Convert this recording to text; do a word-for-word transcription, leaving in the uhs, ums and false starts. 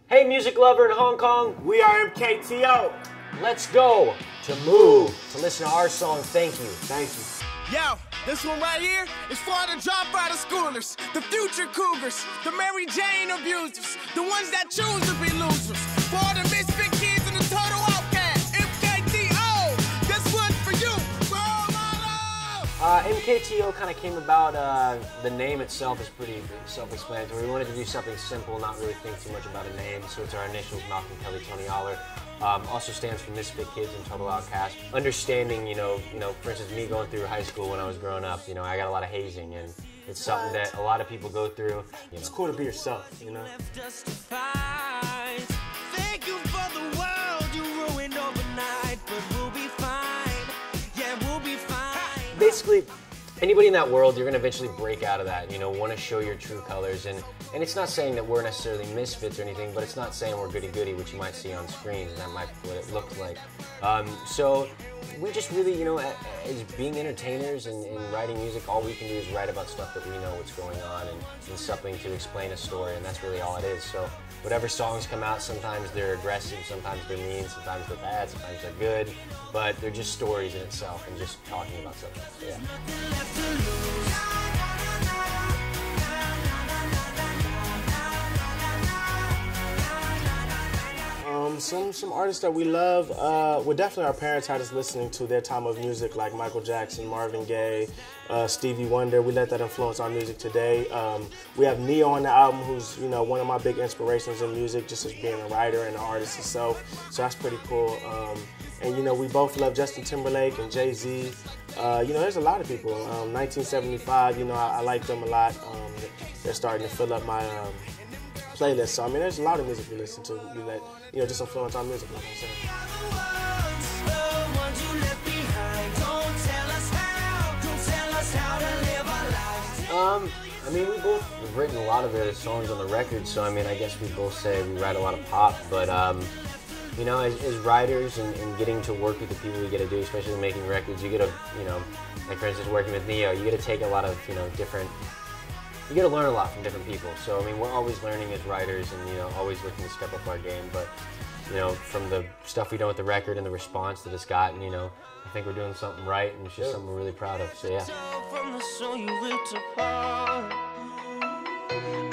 Hey, music lover in Hong Kong. We are M K T O. Let's go to Move to listen to our song, Thank You. Thank you. Yo, this one right here is for the dropout of schoolers, the future cougars, the Mary Jane abusers, the ones that choose to be losers, for all the misfit kids and the total outcast. M K T O, this one's for you, for all my love. Uh, M K T O kind of came about, uh, the name itself is pretty self-explanatory. We wanted to do something simple, not really think too much about a name, so it's our initials, Malcolm, Kelly, Tony Aller. Um, also stands for Misfit Kids and Total Outcast. Understanding, you know, you know, for instance, me going through high school when I was growing up, you know, I got a lot of hazing, and it's something that a lot of people go through. You know. It's cool to be yourself, you know. Thank you for the world you ruined overnight, but we'll be fine. Yeah, we'll be fine. Basically, anybody in that world, you're going to eventually break out of that, you know, want to show your true colors. And, and it's not saying that we're necessarily misfits or anything, but it's not saying we're goody-goody, which you might see on screens, and that might be what it looks like. Um, so we just really, you know, as being entertainers and, and writing music, all we can do is write about stuff that we know what's going on and, and something to explain a story, and that's really all it is. So whatever songs come out, sometimes they're aggressive, sometimes they're mean, sometimes they're bad, sometimes they're good, but they're just stories in itself and just talking about something. So, yeah. Um, some some artists that we love, uh, well, definitely our parents had us listening to their time of music, like Michael Jackson, Marvin Gaye, uh, Stevie Wonder. We let that influence our music today. Um, we have Neo on the album, who's, you know, one of my big inspirations in music, just as being a writer and an artist himself. So that's pretty cool. Um, and you know, we both love Justin Timberlake and Jay-Z. Uh, you know, there's a lot of people. Um, nineteen seventy-five, you know, I, I like them a lot. Um, they're starting to fill up my um, playlist. So I mean, there's a lot of music we listen to. We let, you know, just influence our music, like I said. Um, I mean, we both have written a lot of the songs on the record, so I mean, I guess we both say we write a lot of pop, but um, you know, as, as writers and, and getting to work with the people we get to do, especially making records, you get to, you know, like for instance, working with Neo, you get to take a lot of, you know, different, you get to learn a lot from different people. So I mean, we're always learning as writers and, you know, always looking to step up our game, but you know, from the stuff we done with the record and the response that it's gotten, you know, I think we're doing something right, and it's just something we're really proud of, so yeah.